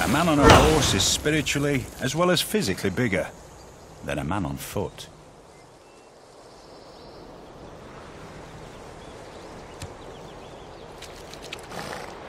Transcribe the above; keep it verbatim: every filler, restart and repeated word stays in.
A man on a horse is spiritually as well as physically bigger than a man on foot.